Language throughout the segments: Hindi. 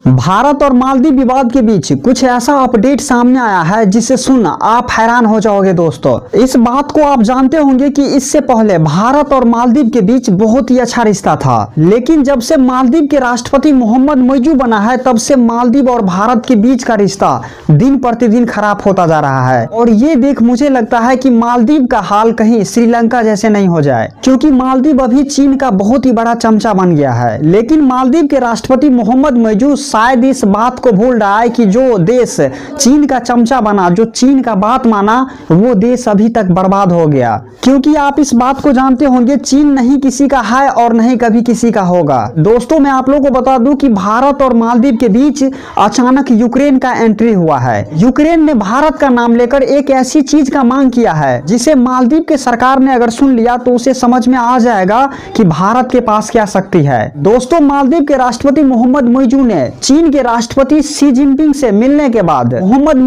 भारत और मालदीव विवाद के बीच कुछ ऐसा अपडेट सामने आया है जिसे सुन आप हैरान हो जाओगे दोस्तों। इस बात को आप जानते होंगे कि इससे पहले भारत और मालदीव के बीच बहुत ही अच्छा रिश्ता था, लेकिन जब से मालदीव के राष्ट्रपति मोहम्मद मोइजू बना है तब से मालदीव और भारत के बीच का रिश्ता दिन प्रतिदिन खराब होता जा रहा है। और ये देख मुझे लगता है कि मालदीव का हाल कहीं श्रीलंका जैसे नहीं हो जाए, क्योंकि मालदीव अभी चीन का बहुत ही बड़ा चमचा बन गया है। लेकिन मालदीव के राष्ट्रपति मोहम्मद मोइजू शायद इस बात को भूल रहा है कि जो देश चीन का चमचा बना, जो चीन का बात माना, वो देश अभी तक बर्बाद हो गया। क्योंकि आप इस बात को जानते होंगे, चीन नहीं किसी का है और नहीं कभी किसी का होगा। दोस्तों मैं आप लोगों को बता दूं कि भारत और मालदीव के बीच अचानक यूक्रेन का एंट्री हुआ है। यूक्रेन ने भारत का नाम लेकर एक ऐसी चीज का मांग किया है जिसे मालदीव के सरकार ने अगर सुन लिया तो उसे समझ में आ जाएगा कि भारत के पास क्या शक्ति है। दोस्तों मालदीव के राष्ट्रपति मोहम्मद मोइजू ने चीन के राष्ट्रपति शी जिनपिंग से मिलने के बाद मोहम्मद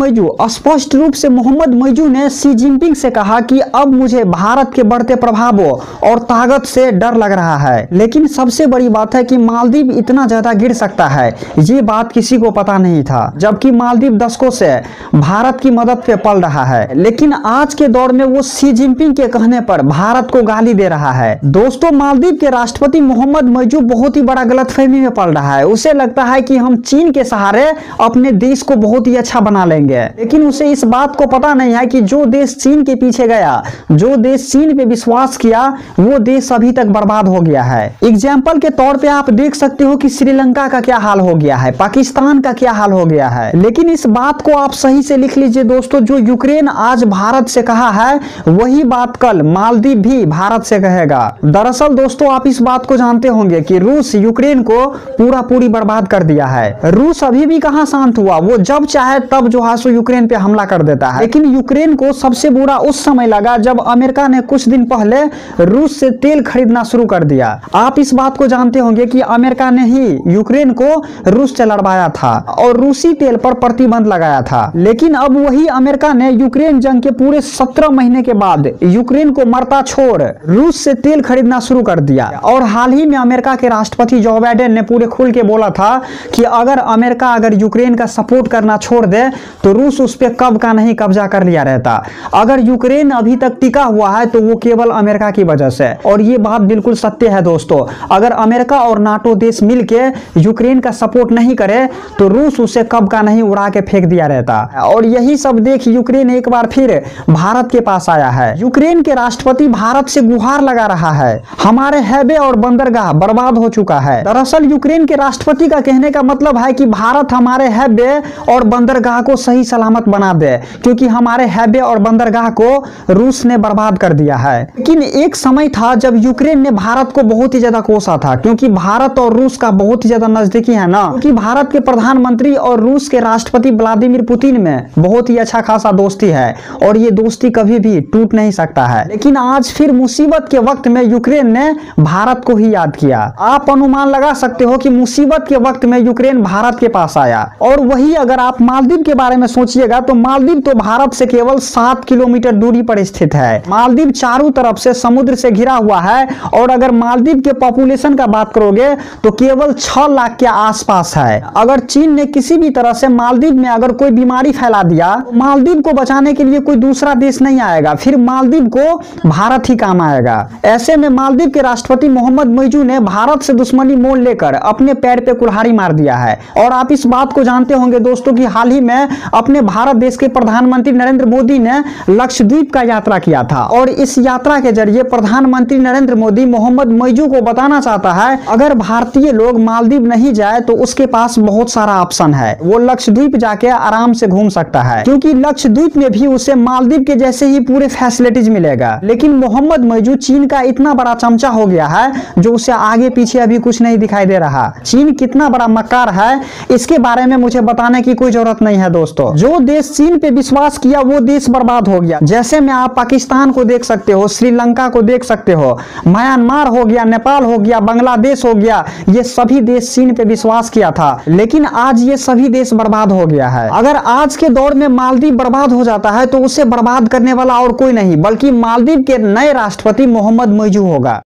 मोइजू ने शी जिनपिंग से कहा कि अब मुझे भारत के बढ़ते प्रभावों और ताकत से डर लग रहा है। लेकिन सबसे बड़ी बात है कि मालदीव इतना ज्यादा गिर सकता है, ये बात किसी को पता नहीं था, जबकि मालदीव दशकों से भारत की मदद पे पल रहा है। लेकिन आज के दौर में वो शी जिनपिंग के कहने पर भारत को गाली दे रहा है। दोस्तों मालदीव के राष्ट्रपति मोहम्मद मोइजू बहुत ही बड़ा गलतफहमी में पड़ रहा है। उसे लगता है कि हम चीन के सहारे अपने देश को बहुत ही अच्छा बना लेंगे, लेकिन उसे इस बात को पता नहीं है कि जो देश चीन के पीछे गया, जो देश चीन पे विश्वास किया, वो देश अभी तक बर्बाद हो गया है। एग्जाम्पल के तौर पे आप देख सकते हो कि श्रीलंका का क्या हाल हो गया है, पाकिस्तान का क्या हाल हो गया है। लेकिन इस बात को आप सही से लिख लीजिए दोस्तों, जो यूक्रेन आज भारत से कहा है वही बात कल मालदीव भी भारत से कहेगा। दरअसल दोस्तों आप इस बात को जानते होंगे कि रूस यूक्रेन को पूरी बर्बाद कर दिया है। रूस अभी भी कहां शांत हुआ, वो जब चाहे तब जो है सो यूक्रेन पे हमला कर देता है। लेकिन यूक्रेन को सबसे बुरा उस समय लगा जब अमेरिका ने कुछ दिन पहले रूस से तेल खरीदना शुरू कर दिया। आप इस बात को जानते होंगे कि अमेरिका ने ही यूक्रेन को रूस से लड़वाया था और रूसी तेल पर प्रतिबंध लगाया था। लेकिन अब वही अमेरिका ने यूक्रेन जंग के पूरे 17 महीने के बाद यूक्रेन को मरता छोड़ रूस से तेल खरीदना शुरू कर दिया। और हाल ही में अमेरिका के राष्ट्रपति जो बाइडेन ने पूरे खुल के बोला था कि अगर अमेरिका यूक्रेन का सपोर्ट करना छोड़ दे तो रूस उस पर कब का नहीं कब्जा कर लिया रहता। अगर यूक्रेन अभी तक टिका हुआ है तो वो केवल अमेरिका की वजह से, और ये बात बिल्कुल सत्य है दोस्तों। अगर अमेरिका और नाटो देश मिलके यूक्रेन का सपोर्ट नहीं करे तो रूस उसे कब का नहीं उड़ा के फेंक दिया रहता। और यही सब देख यूक्रेन एक बार फिर भारत के पास आया है। यूक्रेन के राष्ट्रपति भारत से गुहार लगा रहा है, हमारे हैबे और बंदरगाह बर्बाद हो चुका है। दरअसल यूक्रेन के राष्ट्रपति का कहने का मतलब है कि भारत हमारे हैबे और बंदरगाह को सही सलामत बना दे, क्योंकि हमारे हैबे और बंदरगाह को रूस ने बर्बाद कर दिया है। लेकिन एक समय था जब यूक्रेन ने भारत को बहुत ही ज्यादा कोसा था, क्योंकि भारत और रूस का बहुत ही ज्यादा नजदीकी है ना, क्योंकि भारत के प्रधानमंत्री और रूस के राष्ट्रपति व्लादिमीर पुतिन में बहुत ही अच्छा खासा दोस्ती है और ये दोस्ती कभी भी टूट नहीं सकता है। लेकिन आज फिर मुसीबत के वक्त में यूक्रेन ने भारत को ही याद किया। आप अनुमान लगा सकते हो कि मुसीबत के वक्त में यूक्रेन भारत के पास आया। और वही अगर आप मालदीव के बारे में सोचिएगा तो मालदीव तो भारत से केवल 7 किलोमीटर दूरी पर स्थित है। मालदीव चारों तरफ से समुद्र से घिरा हुआ है और अगर मालदीव के पॉपुलेशन का बात करोगे तो केवल 6 लाख के आसपास है। अगर चीन ने किसी भी तरह से मालदीव में अगर कोई बीमारी फैला दिया, मालदीव को बचाने के लिए कोई दूसरा देश नहीं आएगा, फिर मालदीव को भारत ही काम आएगा। ऐसे में मालदीव के राष्ट्रपति मोहम्मद मोइजू ने भारत से दुश्मनी मोल लेकर अपने पैर पे कुल्हाड़ी मार दिया है। और आप इस बात को जानते होंगे दोस्तों कि हाल ही में अपने भारत देश के प्रधानमंत्री नरेंद्र मोदी ने लक्षद्वीप का यात्रा किया था और इस यात्रा के जरिए प्रधानमंत्री नरेंद्र मोदी मोहम्मद मोइजू को बताना चाहता है अगर भारतीय लोग मालदीव नहीं जाए तो उसके पास बहुत सारा ऑप्शन है, वो लक्षद्वीप जाके आराम से घूम सकता है, क्योंकि लक्षद्वीप में भी उसे मालदीव के जैसे ही पूरे फैसिलिटीज मिलेगा। लेकिन मोहम्मद मोइजू चीन का इतना बड़ा चमचा हो गया है जो उसे आगे पीछे अभी कुछ नहीं दिखाई दे रहा। चीन कितना बड़ा मक्कार है इसके बारे में मुझे बताने की कोई जरूरत नहीं है दोस्तों। जो देश चीन पे विश्वास किया वो देश बर्बाद हो गया। जैसे में आप पाकिस्तान को देख सकते हो, श्रीलंका को देख सकते हो, म्यांमार हो गया, नेपाल हो गया, बांग्लादेश हो गया, ये सभी देश चीन पे विश्वास किया था, लेकिन आज ये सभी देश बर्बाद हो गया है। अगर आज के दौर में मालदीव बर्बाद हो जाता है तो उसे बर्बाद करने वाला और कोई नहीं बल्कि मालदीव के नए राष्ट्रपति मोहम्मद मोइजू होगा।